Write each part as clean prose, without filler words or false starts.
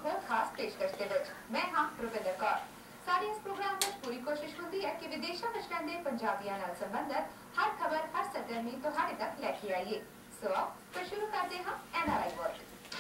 है खास पेशकश दे विच मैं हां रुपिंदर कौर। साडी इस प्रोग्राम में पूरी कोशिश होती है कि विदेशों में रहंदे पंजाबियां नाल संबंधित हर खबर हर सरगर्मी तुहाडे तक लेके आइए। सो आओ फिर शुरू करते हैं एनआरआई वर्ल्ड।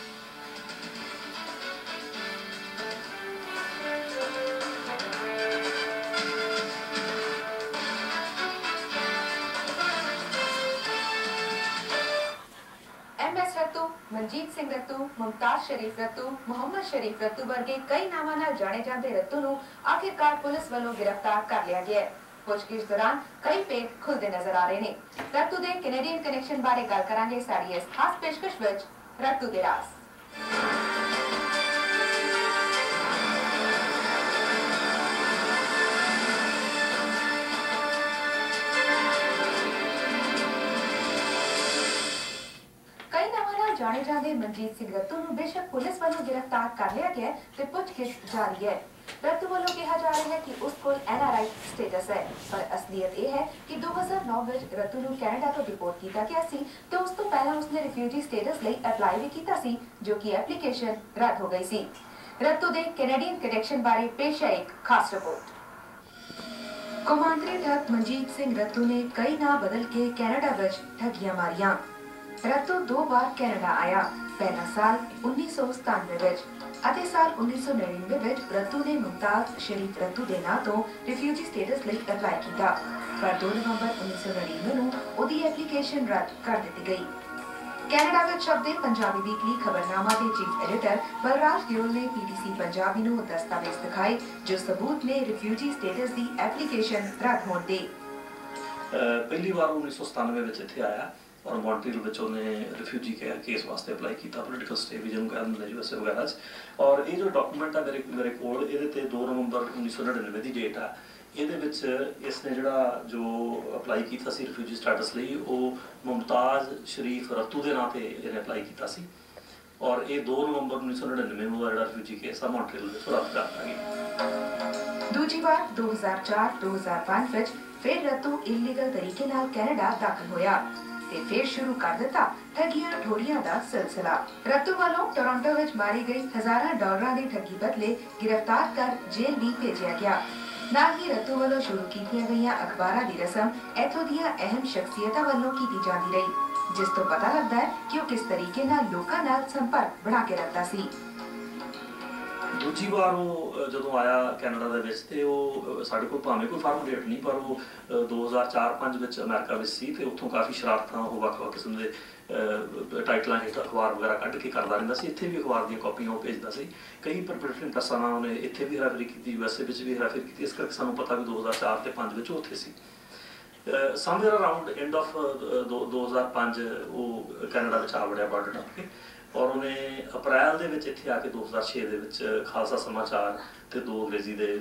रत्तू, मनजीत सिंह रत्तू, मुमताज शरीफ रत्तू, मोहम्मद शरीफ रत्तू वर्गे कई नामां नाल जाने जांदे रत्तू नूं आखिरकार पुलिस वालों गिरफ्तार कर लिया गया है। पुछगिछ दौरान कई पेच खुलते नजर आ रहे हैं। रत्तू दे कैनेडियन कनेक्शन बारे गल करांगे साडी इस खास पेशकश विच रत्तू दे राज। जाने जाते मनजीत सिंह रत्तू नूं बेशक पुलिस वालों गिरफ्तार कर लिया गया ते पुछगिछ जारी है। रत्तू वालों कहा जा रहा है कि उस कोल एनआरआई स्टेटस है, पर असलियत यह है कि 2009 विच रत्तू नूं कैनेडा तो डिपोर्ट किया गया सी ते उस तो पहला उसने रिफ्यूजी स्टेटस लई अप्लाई भी कीता सी, जो कि एप्लीकेशन रद्द हो गई सी। रत्तू दे कैनेडियन कनेक्शन बारे पेश है एक खास रिपोर्ट। कौमांतरी ठग मनजीत सिंह रत्तू ने कई नाम बदल के कैनेडा विच ठगियां मारियां। रत्तू 2 बार कैनेडा आया, पहला साल 1997 विच अते साल 1999 विच रत्तू ने मुमताज शरीफ रत्तू दे नां तो रिफ्यूजी स्टेटस लई अप्लाई कीता, पर 2 नवंबर 1999 नूं ओदी एप्लीकेशन रद्द कर दित्ती गई। कैनेडा विच छपदे पंजाबी वीकली खबरनामा दे चीफ एडिटर बलराज दियोल ने पीटीसी पंजाबी नूं दस्तावेज दिखाए जो सबूत ने रिफ्यूजी स्टेटस दी एप्लीकेशन रद्द होण दे। पहली बार 1997 विच इत्थे आया और मॉन्ट्रियल में उन्हें रिफ्यूजी केस वास्ते अप्लाई किया, पोलिटिकल स्टे भी जिन्होंने कहते हैं यूएसए वगैरह। और ये जो डॉक्यूमेंट है मेरे को ये 2 नवंबर 1999 की डेट है। ये इसने जो अप्लाई किया रिफ्यूजी स्टेटस लिए वो मुमताज शरीफ रत्तू के नाम से इन्हें अप्लाई किया सी, और ये 2 नवंबर 1999 में जो रिफ्यूजी केस है मॉन्ट्रियल में रद्द कर दिया गया। दूजी बार 2004-2005 विच फिर रत्तू इलीगल तरीके नाल कैनेडा दाखिल होया ते फिर शुरू कर दिता ठगियां ठोरियां दा सिलसिला। रत्तू वालों टोरंटो विच मारी गई हजारां डॉलरां दी ठगी बदले गिरफ्तार कर जेल भी भेजा गया। ना ही रत्तू वालों शुरू कीतियां गईयां अखबारां दी रस्म इथों दियां अहम शख्सियतां वालों कीती जाती रही, जिस तो पता लगता है कि वो किस तरीके नाल लोकां नाल संपर्क बना के रखता सी। दूजी बार वो जो आया कैनेडा दे विच ते वो साडे कोल भावें कोई फार्म डेट नहीं, पर वो 2004-5 विच अमेरिका विच सी ते उत्थों काफ़ी शरारतां वो वक्-वक् किस्म दे टाइटलां हेठ अखबार वगैरह कढ के करदा रहिंदा सी। इत्थे भी अखबार दी कॉपियां भेजदा सी। कई प्रिंटिंग प्रैसां नाल उहने इत्थे भी हेराफेरी कीती, यूएसए विच भी हेराफेरी कीती। इस करके सानूं पता भी 2004 ते 5 विच उत्थे सी। समवेयर अराउंड एंड ऑफ 2005 वो कैनेडा विच आ वड़िया बॉर्डर टप के, और उन्हें अप्रैल दे विच इत्थे आके 2006 दे विच खालसा समाचार ते 2 अंग्रेजी दे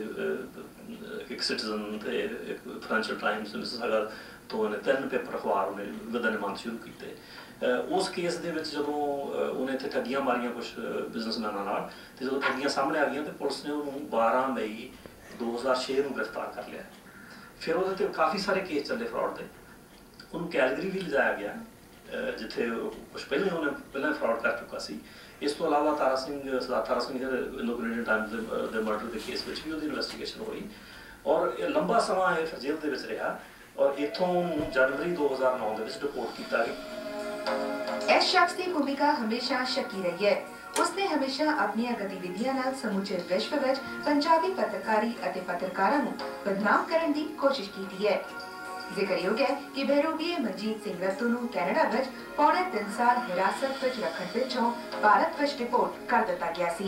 एक सिटीजन ते एक फाइनेंशियल टाइम्स मिसिसागा तो उन्हें 3 पेपर अखबार उन्हें विदन मंथ शुरू किए। उस केस दे विच जदों उन्हें इत्थे ठगियां मारियां कुछ बिजनेसमैनां नाल ते जदों ठगियां सामने आ गईयां ते पुलिस ने उन्होंने 12 मई 2006 नूं गिरफ्तार कर लिया। फिर उहदे ते काफ़ी सारे केस चले फ्रॉड दे। उन्होंने कैलगरी भी लिजाया गया जिथे कुछ पहले उन्हें फ्रॉड कर चुका सी। इस तो अलावा Tara Singh Indo Canadian Times दे मर्डर के केस विच भी उहदी इन्वेस्टिगेशन हुई, और ये लंबा समा फिर जेल दे विच रहा, और इथों जनवरी 2009 दे विच डिपोर्ट किया गया। इस शख्स की भूमिका हमेशा शक्की रही है। उसने हमेशा अपनी गतिविधियां नाल समूचे विश्व विच पंजाबी पत्रकारी अते पत्रकारां नूं बदनाम करने की कोशिश की है। जिक्रयोग है कि बहरूपीए मनजीत सिंह रत्तू नूं कैनेडा विच पौने 3 साल हिरासत विच रखण पिछों भारत विच डिपोर्ट कर दिता गया सी।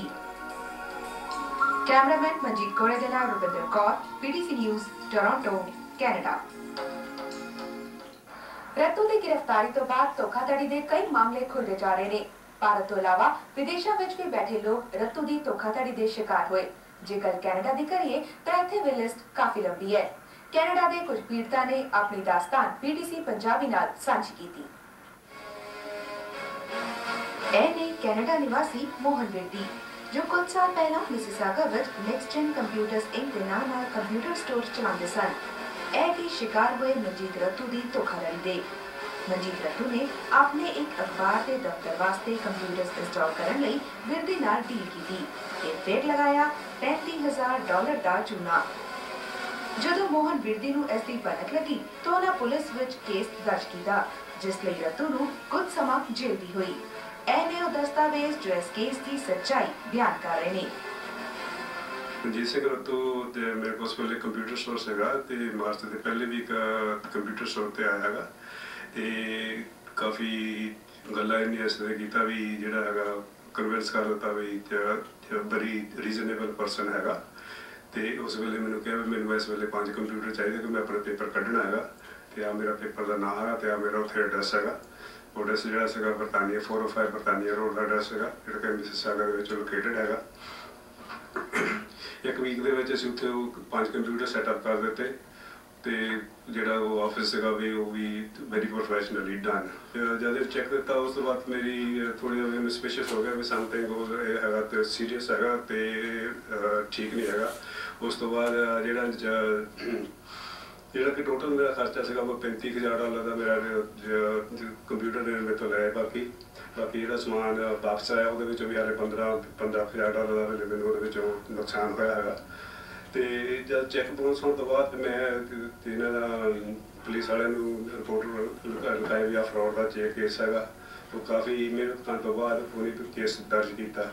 कैमरामैन मनजीत कोड़े दे नाल Rupinder Kaur, PTC news, Toronto, Canada. Rattu की गिरफ्तारी तो बाद धोखाधड़ी के कई मामले खुलते जा रहे हैं। भारत तो इलावा विदेशों विच भी बैठे लोग रत्तू की धोखाधड़ी के शिकार हुए। जे गल कैनेडा की करिए तो इत्थे वी लिस्ट काफी लंबी है। कैनेडा के कुछ पीड़ितां ने अपनी दास्तान पीटीसी पंजाबी नाल सांझी की थी। ने कैनेडा निवासी मोहन रेड्डी, जो कुछ साल पहला मिसिसागा विच नेक्स्ट जेन कंप्यूटर्स इंक के नाम नाल कंप्यूटर स्टोर चलाते सन, भी शिकार हुए मनजीत रत्तू की धोखाधड़ी दे। ਮਨਜੀਤ ਰੱਤੂ ਨੇ ਆਪਣੇ ਇੱਕ ਅਖਬਾਰ ਦੇ ਦਫ਼ਤਰ ਵਾਸਤੇ ਕੰਪਿਊਟਰ ਇੰਸਟਾਲ ਕਰਨ ਲਈ ਵਿਰਦੀ ਨਾਲ ਡੀਲ ਕੀਤੀ ਤੇ ਫਿਰ ਲਗਾਇਆ $35,000 ਦਾ ਚੂਨਾ। ਜਦੋਂ ਮੋਹਨ ਵਿਰਦੀ ਨੂੰ ਇਸ ਦੀ ਭਨਕ ਲੱਗੀ ਤਾਂ ਉਹਨਾਂ ਪੁਲਿਸ ਵਿੱਚ ਕੇਸ ਦਰਜ ਕੀਤਾ, ਜਿਸ ਲਈ ਰੱਤੂ ਨੂੰ ਕੁਝ ਸਮਾਂ ਜੇਲ੍ਹ ਦੀ ਹੋਈ। ਇਹ ਨੇ ਉਹ ਦਸਤਾਵੇਜ਼ ਜੋ ਇਸ ਕੇਸ ਦੀ ਸੱਚਾਈ ਬਿਆਨ ਕਰ ਰਹੇ ਨੇ। ਮਨਜੀਤ ਸਿੰਘ ਰੱਤੂ ਤੇ ਮੇਰੇ ਕੋਲ ਉਸ ਵੇਲੇ ਕੰਪਿਊਟਰ ਸਟੋਰ ਸੀਗਾ ਤੇ ਮਾਰਚ ਦੇ ਪਹਿਲੇ ਵੀ ਇੱਕ ਕੰਪਿਊਟਰ ਸਟੋਰ ਤੇ ਆਇਆ ਹੈਗਾ ਤੇ ਕਾਫੀ ਗੱਲਾਂ ਇਹਨੇ ਇਸ ਤਰ੍ਹਾਂ ਕੀਤਾ ਵੀ ਜਿਹੜਾ ਹੈਗਾ ਕਨਵਿੰਸ ਕਰ ਦਿੱਤਾ ਵੀ ਬੜੀ ਰੀਜ਼ਨੇਬਲ ਪਰਸਨ ਹੈਗਾ ਤੇ ਉਸ ਵੇਲੇ ਮੈਨੂੰ ਕਿਹਾ ਵੀ ਮੈਨੂੰ ਇਸ ਵੇਲੇ 5 ਕੰਪਿਊਟਰ ਚਾਹੀਦੇ ਕਿ ਮੈਂ ਆਪਣਾ ਪੇਪਰ ਕੱਢਣਾ ਹੈਗਾ ਤੇ ਆ ਮੇਰਾ ਪੇਪਰ ਦਾ ਨਾਮ ਹੈਗਾ ਤੇ ਆ ਮੇਰਾ ਉੱਥੇ ਐਡਰੈਸ ਹੈਗਾ। ਉਹ ਐਡਰੈਸ ਜਿਹੜਾ ਸੀਗਾ ਬਰਤਾਨੀਆ 405 ਬਰਤਾਨੀਆ ਰੋਡ ਦਾ ਐਡਰੈਸ ਹੈਗਾ ਜਿਹੜਾ ਕਿ ਮਿਸਿਸਾਗਾ ਦੇ ਵਿੱਚ ਲੋਕੇਟਡ ਹੈਗਾ। ਇੱਕ ਵੀਕ ਦੇ ਵਿੱਚ ਅਸੀਂ ਉੱਥੇ ਉਹ 5 ਕੰਪਿਊਟਰ ਸੈਟਅਪ ਕਰ ਦਿੱਤੇ ਤੇ ਜਿਹੜਾ ਉਹ ਆਫਿਸ ਸੀਗਾ ਵੀ ਉਹ ਵੀ ਵੈਰੀ ਪ੍ਰੋਫੈਸ਼ਨਲੀ ਡਨ। ਜਦ ਚੈੱਕ ਕੀਤਾ ਉਸ ਤੋਂ ਬਾਅਦ ਮੇਰੀ ਥੋੜ੍ਹੀ ਜਿਹੀ ਸਪੈਸ਼ੀਅਸ ਹੋ ਗਿਆ ਵੀ ਸਮਥਿੰਗ ਉਹ ਹੈਗਾ ਤੇ ਸੀਰੀਅਸ ਹੈਗਾ ਤੇ ਠੀਕ ਨਹੀਂ ਹੈਗਾ। ਉਸ ਤੋਂ ਬਾਅਦ ਜਿਹੜਾ ਕਿ ਟੋਟਲ ਮੇਰਾ ਖਰਚਾ ਸੀਗਾ ਉਹ $35,000 ਦਾ ਮੇਰਾ ਕੰਪਿਊਟਰ ਦੇ ਮੇਰੇ ਤੋਂ ਲਿਆ। ਬਾਕੀ ਜਿਹੜਾ ਸਮਾਨ ਵਾਪਸ ਆਇਆ ਉਹਦੇ ਵਿੱਚੋਂ ਵੀ ਹਾਲੇ $15,000 ਦਾ ਮੈਨੂੰ ਉਹਦੇ ਵਿੱਚੋਂ ਨੁਕਸਾਨ ਹੋਇਆ ਹੈਗਾ। ਤੇ ਜਦ ਚੈੱਕ ਬਾਉਂਸ ਹੋਣ ਤੋਂ ਬਾਅਦ ਮੈਂ ਇਹਨਾਂ ਦਾ ਪੁਲਿਸ ਵਾਲਿਆਂ ਨੂੰ ਰਿਪੋਰਟ ਲਿਖਾਇਆ ਵੀ ਆ ਫਰਾਡ ਦਾ ਕੇਸ ਹੈਗਾ। ਉਹ ਕਾਫੀ ਮਿਹਨਤ ਕਰਨ ਤੋਂ ਬਾਅਦ ਉਹਨੇ ਕੇਸ ਦਰਜ ਕੀਤਾ।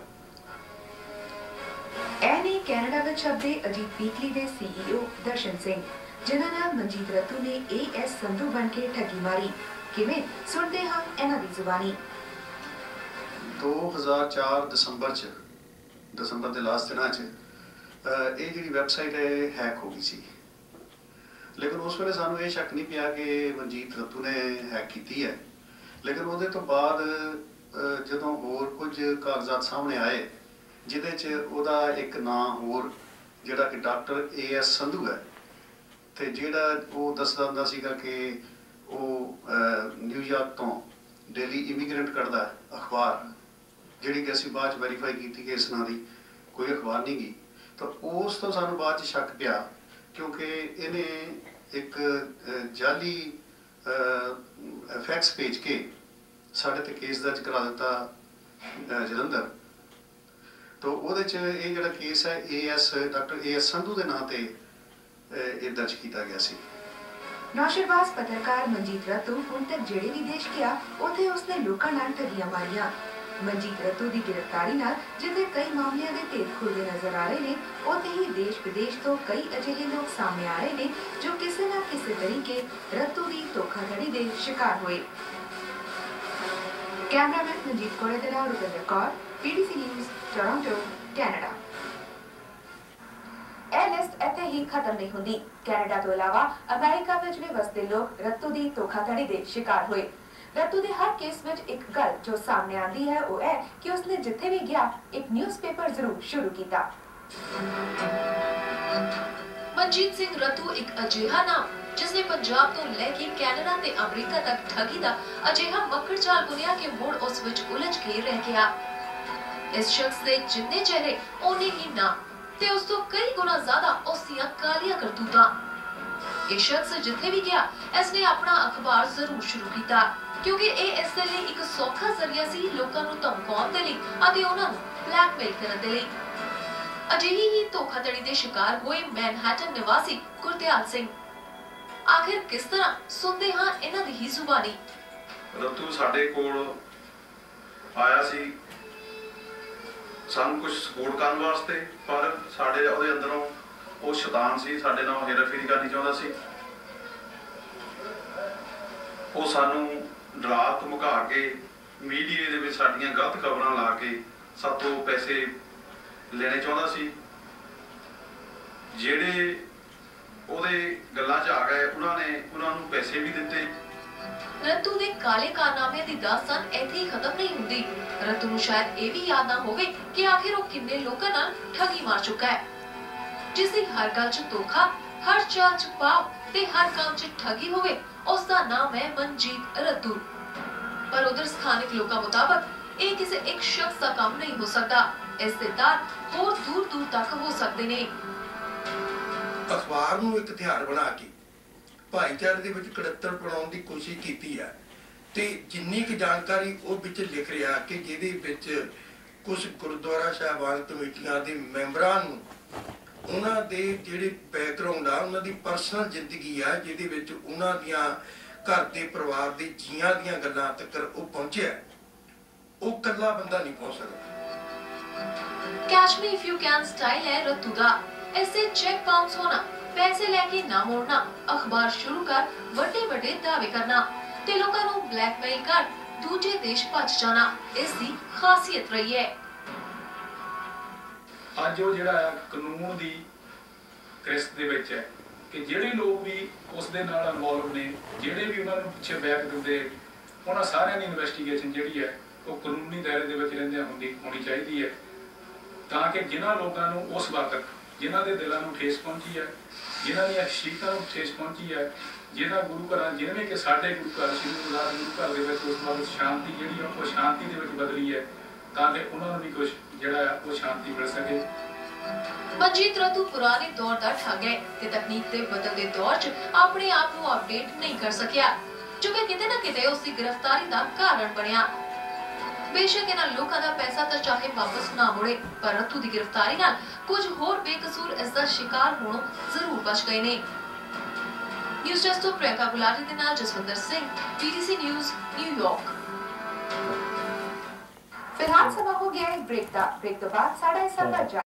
ਇਹ ਨੇ ਕੈਨੇਡਾ ਵਿੱਚ ਛਪਦੇ ਅਜੀਤ ਵੀਕਲੀ ਦੇ CEO ਦਰਸ਼ਨ ਸਿੰਘ, ਜਿਨ੍ਹਾਂ ਨਾਲ ਮਨਜੀਤ ਰੱਤੂ ਨੇ AS ਸੰਧੂ ਬਣ ਕੇ ਠੱਗੀ ਮਾਰੀ। ਕਿਵੇਂ ਸੁਣਦੇ ਹਾਂ ਇਹਨਾਂ ਦੀ ਜ਼ੁਬਾਨੀ। 2004 ਦਸੰਬਰ ਦੇ ਲਾਸਟ ਦਿਨਾਂ 'ਚ ਇਹ ਜਿਹੜੀ ਵੈਬਸਾਈਟ ਹੈ ਹੈਕ ਹੋ ਗਈ ਸੀ, ਲੇਕਿਨ ਉਸ ਵੇਲੇ ਸਾਨੂੰ ਇਹ ਸ਼ੱਕ ਨਹੀਂ ਪਿਆ ਕਿ ਮਨਜੀਤ ਰੱਤੂ ਨੇ ਹੈਕ ਕੀਤੀ ਹੈ। ਲੇਕਿਨ ਉਹਦੇ ਤੋਂ ਬਾਅਦ ਜਦੋਂ ਹੋਰ ਕੁਝ ਕਾਗਜ਼ਾਤ ਸਾਹਮਣੇ ਆਏ ਜਿਹਦੇ 'ਚ ਉਹਦਾ ਇੱਕ ਨਾਂ ਹੋਰ ਜਿਹੜਾ ਕਿ ਡਾਕਟਰ AS ਸੰਧੂ ਹੈ ਤੇ ਜਿਹੜਾ ਉਹ ਦੱਸਦਾ ਹੁੰਦਾ ਸੀਗਾ ਕਿ ਉਹ ਨਿਊਯਾਰਕ ਤੋਂ ਡੇਲੀ ਇਮੀਗ੍ਰੈਂਟ ਕੱਢਦਾ ਅਖਬਾਰ, ਜਿਹੜੀ ਕਿ ਅਸੀਂ ਬਾਅਦ 'ਚ ਵੈਰੀਫਾਈ ਕੀਤੀ ਕਿ ਇਸ ਨਾਂ ਦੀ ਕੋਈ ਅਖਬਾਰ ਨਹੀਂ ਗਈ। ਤਾਂ ਉਸ ਤੋਂ ਸਾਨੂੰ ਬਾਅਦ 'ਚ ਸ਼ੱਕ ਪਿਆ ਕਿਉਂਕਿ ਇਹਨੇ ਇੱਕ ਜਾਲੀ ਫੈਕਸ ਭੇਜ ਕੇ ਸਾਡੇ ਤੇ ਕੇਸ ਦਰਜ ਕਰਾ ਦਿੱਤਾ ਜਲੰਧਰ। ਤਾਂ ਉਹਦੇ 'ਚ ਇਹ ਜਿਹੜਾ ਕੇਸ ਹੈ ਡਾਕਟਰ AS ਸੰਧੂ ਦੇ ਨਾਂ ਤੇ ਇਹ ਦਰਜ ਕੀਤਾ ਗਿਆ ਸੀ। ਨੌਸ਼ਰਬਾਜ਼ ਪੱਤਰਕਾਰ ਮਨਜੀਤ ਰੱਤੂ ਹੁਣ ਤੱਕ ਜਿਹੜੇ ਵੀ ਦੇਸ਼ ਗਿਆ ਉੱਥੇ ਉਸਨੇ ਲੋਕਾਂ ਨਾਲ ਠੱਗੀਆਂ ਮਾਰੀਆਂ। ਮਨਜੀਤ ਰੱਤੂ ਦੀ ਗ੍ਰਿਫਤਾਰੀ ਨਾਲ ਜਿੱਥੇ ਕਈ ਮਾਮਲਿਆਂ ਦੇ ਭੇਦ ਖੁੱਲ੍ਹਦੇ ਨਜ਼ਰ ਆ ਰਹੇ ਨੇ, ਉੱਥੇ ਹੀ ਦੇਸ਼ ਵਿਦੇਸ਼ ਤੋਂ ਕਈ ਅਜਿਹੇ ਲੋਕ ਸਾਹਮਣੇ ਆ ਰਹੇ ਨੇ ਜੋ ਕਿਸੇ ਨਾ ਕਿਸੇ ਤਰੀਕੇ ਰੱਤੂ ਦੀ ਧੋਖਾਧੜੀ ਦੇ ਸ਼ਿਕਾਰ ਹੋਏ। ਕੈਮਰਾਮੈਨ ਮਨਜੀਤ ਕੋਲੇ ਦੇ ਨਾਲ Rupinder Kaur, PDC news, Toronto, Canada. ਇਹ ਲਿਸਟ ਇੱਥੇ ਹੀ ਖਤਮ ਨਹੀਂ ਹੁੰਦੀ। ਕੈਨੇਡਾ ਤੋਂ ਇਲਾਵਾ ਅਮਰੀਕਾ ਵਿੱਚ ਵੀ ਵਸਦੇ ਲੋਕ ਰੱਤੂ ਦੀ ਧੋਖਾਧੜੀ ਦੇ ਸ਼ਿਕਾਰ ਹੋਏ। ਰੱਤੂ ਦੇ ਹਰ ਕੇਸ ਵਿੱਚ ਇੱਕ ਗੱਲ ਜੋ ਸਾਹਮਣੇ ਆਉਂਦੀ ਹੈ ਉਹ ਹੈ ਕਿ ਉਸਨੇ ਜਿੱਥੇ ਵੀ ਗਿਆ ਇੱਕ ਨਿਊਜ਼ਪੇਪਰ ਜ਼ਰੂਰ ਸ਼ੁਰੂ ਕੀਤਾ। ਮਨਜੀਤ ਸਿੰਘ ਰੱਤੂ ਇੱਕ ਅਜਿਹਾ ਨਾਮ ਜਿਸਨੇ ਪੰਜਾਬ ਤੋਂ ਲੈ ਕੇ ਕੈਨੇਡਾ ਤੇ ਅਮਰੀਕਾ ਤੱਕ ਠੱਗੀ ਦਾ ਅਜਿਹਾ ਮੱਕੜ ਚਾਲ ਬੁਣਿਆ ਕਿ ਮੁੜ ਉਸ ਵਿੱਚ ਉਲਝ ਕੇ ਰਹਿ ਗਿਆ। ਇਸ ਸ਼ਖਸ ਦੇ ਜਿੰਨੇ ਚਿਹਰੇ ਉਹਨੇ ਹੀ ਨਾਮ ਤੇ ਉਸ ਤੋਂ ਕਈ ਗੁਣਾ ਜ਼ਿਆਦਾ ਉਸ ਦੀਆਂ ਕਾਲੀਆਂ ਕਰਤੂਤਾਂ। ਇਹ ਸ਼ਖਸ ਜਿੱਥੇ ਵੀ ਗਿਆ ਇਸਨੇ ਆਪਣਾ ਅਖਬਾਰ ਜ਼ਰੂਰ ਸ਼ੁਰੂ ਕੀਤਾ ਕਿਉਂਕਿ ਇਹ ਇਸ ਦੇ ਲਈ ਇੱਕ ਸੌਖਾ ਜ਼ਰੀਆ ਸੀ ਲੋਕਾਂ ਨੂੰ ਧਮਕਾਉਣ ਦੇ ਲਈ ਅਤੇ ਉਹਨਾਂ ਨੂੰ ਬਲੈਕਮੇਲ ਕਰਨ ਦੇ ਲਈ। ਅਜਿਹੀ ਹੀ ਧੋਖਾਧੜੀ ਦੇ ਸ਼ਿਕਾਰ ਹੋਏ ਮੈਨਹਟਨ ਨਿਵਾਸੀ ਗੁਰਦਿਆਲ ਸਿੰਘ। ਆਖਿਰ ਕਿਸ ਤਰ੍ਹਾਂ ਸੁਣਦੇ ਹਾਂ ਇਹਨਾਂ ਦੀ ਹੀ ਜ਼ੁਬਾਨੀ। ਰੱਤੂ ਸਾਡੇ ਕੋਲ ਆਇਆ ਸੀ ਸਾਨੂੰ ਕੁਝ ਸਪੋਰਟ ਕਰਨ ਵਾਸਤੇ, ਪਰ ਸਾਡੇ ਉਹਦੇ ਅੰਦਰੋਂ ਉਹ ਸ਼ੈਤਾਨ ਸੀ, ਸਾਡੇ ਨਾਲ ਹੇਰਾਫੇਰੀ ਕਰਨੀ ਚਾਹੁੰਦਾ ਸੀ। ਉਹ ਸਾਨੂੰ ਡਰਾ ਧਮਕਾ ਕੇ ਮੀਡੀਆ ਦੇ ਵਿੱਚ ਸਾਡੀਆਂ ਗਲਤ ਖਬਰਾਂ ਲਾ ਕੇ ਸਾਤੋਂ ਪੈਸੇ ਲੈਣੇ ਚਾਹੁੰਦਾ ਸੀ। ਜਿਹੜੇ ਉਹਦੇ ਗੱਲਾਂ 'ਚ ਆ ਗਏ ਉਹਨਾਂ ਨੂੰ ਪੈਸੇ ਵੀ ਦਿੱਤੇ। ਰੱਤੂ ਦੇ ਕਾਲੇ ਕਾਰਨਾਮਿਆਂ ਦੀ ਦਾਸਤਾਨ ਇੱਥੇ ਹੀ ਖਤਮ ਨਹੀਂ ਹੁੰਦੀ। ਰੱਤੂ ਨੂੰ ਸ਼ਾਇਦ ਇਹ ਵੀ ਯਾਦ ਨਾ ਹੋਵੇ ਕਿ ਆਖਿਰ ਉਹ ਕਿੰਨੇ ਲੋਕਾਂ ਨਾਲ ਠੱਗੀ ਮਾਰ ਚੁੱਕਾ ਹੈ, ਜਿਸ ਦੀ ਹਰ ਗੱਲ 'ਚ ਧੋਖਾ, ਹਰ ਚਾਲ 'ਚ ਪਾਪ ਤੇ ਹਰ ਕੰਮ 'ਚ ਠੱਗੀ ਹੋਵੇ। ਉਸ ਦਾ ਨਾਮ ਹੈ ਮਨਜੀਤ ਰੱਤੂ। ਪਰ ਉਧਰ ਸਥਾਨਿਕ ਲੋਕਾਂ ਮੁਤਾਬਕ ਇਹ ਕਿਸੇ ਇੱਕ ਸ਼ਖਸ ਦਾ ਕੰਮ ਨਹੀਂ ਹੋ ਸਕਦਾ। ਇਸ ਦੇ ਤਾਰ ਹੋਰ ਦੂਰ ਦੂਰ ਤੱਕ ਹੋ ਸਕਦੇ ਨੇ। ਅਖਬਾਰ ਨੂੰ ਇੱਕ ਹਥਿਆਰ ਬਣਾ ਕੇ ਭਾਈਚਾਰੇ ਦੇ ਵਿੱਚ ਕੜੱਤਰ ਬਣਾਉਣ ਦੀ ਕੋਸ਼ਿਸ਼ ਕੀਤੀ ਹੈ। ਤੇ ਜਿੰਨੀ ਕੁ ਜਾਣਕਾਰੀ ਉਹ ਵਿੱਚ ਲਿਖ ਰਿਹਾ ਕਿ ਜਿਹਦੇ ਵਿੱਚ ਕੁਝ ਗੁਰਦੁਆਰਾ ਸਾਹਿਬਾਨ ਕਮੇਟੀਆਂ ਦੇ ਮੈਂਬਰਾਂ ਨੂੰ ਉਹਨਾਂ ਦੇ ਜਿਹੜੇ ਬੈਕਗ੍ਰਾਉਂਡ ਆ, ਉਹਨਾਂ ਦੀ ਪਰਸਨਲ ਜ਼ਿੰਦਗੀ ਆ, ਜਿਹਦੇ ਵਿੱਚ ਉਹਨਾਂ ਦੀਆਂ ਘਰ ਦੇ ਪਰਿਵਾਰ ਦੇ ਜੀਆਂ ਦੀਆਂ ਗੱਲਾਂ ਤੱਕ ਉਹ ਪਹੁੰਚਿਆ, ਉਹ ਇਕੱਲਾ ਬੰਦਾ ਨਹੀਂ ਪਹੁੰਚ ਸਕਦਾ। Catch me if you can style है रतू दा। ऐसे चेक बाउंस होना, पैसे लेके ना मोड़ना, अखबार शुरू कर बड़े बड़े दावे करना ते लोकां नूं ब्लैकमेल कर दूजे देश भज जाना इसदी खासियत रही है। ਅੱਜ ਉਹ ਜਿਹੜਾ ਕਾਨੂੰਨ ਦੀ ਕ੍ਰਿਸਤ ਦੇ ਵਿੱਚ ਹੈ ਕਿ ਜਿਹੜੇ ਲੋਕ ਵੀ ਉਸ ਦੇ ਨਾਲ ਇਨਵੋਲਵ ਨੇ, ਜਿਹੜੇ ਵੀ ਉਹਨਾਂ ਨੂੰ ਪਿੱਛੇ ਬੈਕ ਦਿੰਦੇ, ਉਹਨਾਂ ਸਾਰਿਆਂ ਦੀ ਇਨਵੈਸਟੀਗੇਸ਼ਨ ਜਿਹੜੀ ਹੈ ਉਹ ਕਾਨੂੰਨੀ ਦਾਇਰੇ ਦੇ ਵਿੱਚ ਰਹਿੰਦਿਆਂ ਹੋਣੀ ਚਾਹੀਦੀ ਹੈ, ਤਾਂ ਕਿ ਜਿਨ੍ਹਾਂ ਲੋਕਾਂ ਨੂੰ ਉਸ ਵਕਤ ਜਿਨ੍ਹਾਂ ਦੇ ਦਿਲਾਂ ਨੂੰ ਠੇਸ ਪਹੁੰਚੀ ਹੈ, ਜਿਨ੍ਹਾਂ ਦੀਆਂ ਸ਼ਹੀਦਾਂ ਨੂੰ ਠੇਸ ਪਹੁੰਚੀ ਹੈ, ਜਿਹਨਾਂ ਗੁਰੂ ਘਰਾਂ ਜਿਵੇਂ ਕਿ ਸਾਡੇ ਗੁਰੂ ਘਰ ਸ੍ਰੀ ਗੁਰੂ ਘਰ ਦੇ ਵਿੱਚ ਉਸ ਵਕਤ ਸ਼ਾਂਤੀ ਜਿਹੜੀ ਉਹ ਸ਼ਾਂਤੀ ਦੇ ਵਿੱਚ ਬਦਲੀ ਹੈ, ਤਾਂ ਕਿ ਉਹਨਾਂ ਨੂੰ ਵੀ ਕੁਝ ਜਿਹੜਾ ਉਹ ਸ਼ਾਂਤੀ ਮਿਲ ਸਕੇ। ਮਨਜੀਤ ਰਤੂ ਪੁਰਾਣੇ ਦੌਰ ਦਾ ਠੱਗ ਹੈ ਤੇ ਤਕਨੀਕ ਦੇ ਬਦਲਦੇ ਦੌਰ 'ਚ ਆਪਣੇ ਆਪ ਨੂੰ ਅਪਡੇਟ ਨਹੀਂ ਕਰ ਸਕਿਆ, ਜੋ ਕਿ ਕਿਤੇ ਨਾ ਕਿਤੇ ਉਸ ਦੀ ਗ੍ਰਿਫਤਾਰੀ ਦਾ ਕਾਰਨ ਬਣਿਆ। बेशक इन्हां लोकां दा पैसा तो चाहे वापस ना मुड़े, पर रतू दी गिरफ्तारी नाल कुछ होर बेकसूर इसदा शिकार होणों जरूर बच गए ने। न्यूज़ डेस्क तो प्रियंका गुलाटी दे नाल Jaswinder Singh, BBC news, New York. फिलहाल समा हो गया है ब्रेक दा। ब्रेक तो बाद साडा इस सफर